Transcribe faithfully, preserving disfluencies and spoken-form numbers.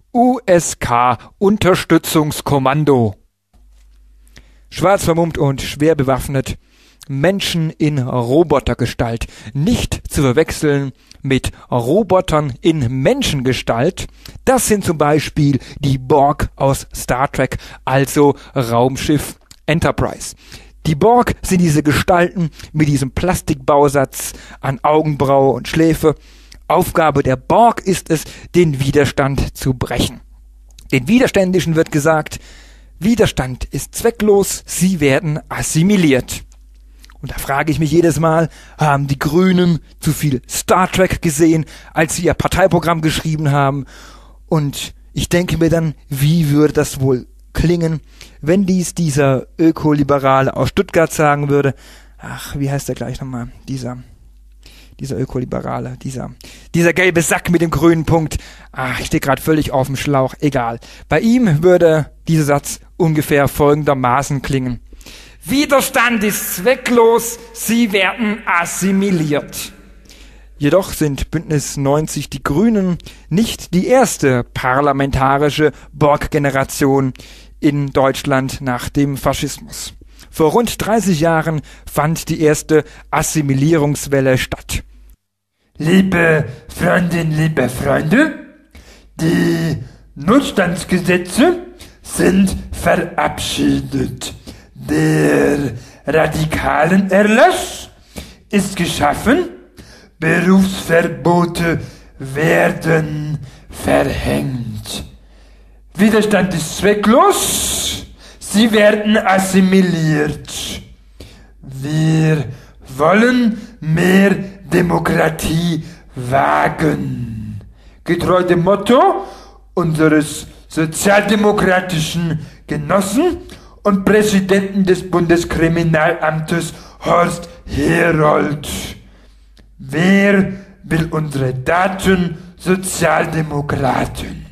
U S K-Unterstützungskommando. Schwarz vermummt und schwer bewaffnet, Menschen in Robotergestalt, nicht zu verwechseln mit Robotern in Menschengestalt. Das sind zum Beispiel die Borg aus Star Trek, also Raumschiff Enterprise. Die Borg sind diese Gestalten mit diesem Plastikbausatz an Augenbraue und Schläfe. Aufgabe der Borg ist es, den Widerstand zu brechen. Den Widerständischen wird gesagt, Widerstand ist zwecklos, sie werden assimiliert. Und da frage ich mich jedes Mal, haben die Grünen zu viel Star Trek gesehen, als sie ihr Parteiprogramm geschrieben haben? Und ich denke mir dann, wie würde das wohl klingen, wenn dies dieser Ökoliberale aus Stuttgart sagen würde? Ach, wie heißt der gleich nochmal? Dieser, dieser Ökoliberale, dieser, dieser gelbe Sack mit dem grünen Punkt. Ach, ich stehe gerade völlig auf dem Schlauch, egal. Bei ihm würde dieser Satz ungefähr folgendermaßen klingen. Widerstand ist zwecklos, sie werden assimiliert. Jedoch sind Bündnis neunzig Die Grünen nicht die erste parlamentarische Borg-Generation in Deutschland nach dem Faschismus. Vor rund dreißig Jahren fand die erste Assimilierungswelle statt. Liebe Freundinnen, liebe Freunde, die Notstandsgesetze sind verabschiedet. Der radikalen Erlass ist geschaffen, Berufsverbote werden verhängt. Widerstand ist zwecklos, sie werden assimiliert. Wir wollen mehr Demokratie wagen. Getreu dem Motto unseres sozialdemokratischen Genossen und Präsidenten des Bundeskriminalamtes Horst Herold. Wer will unsere Daten Sozialdemokraten?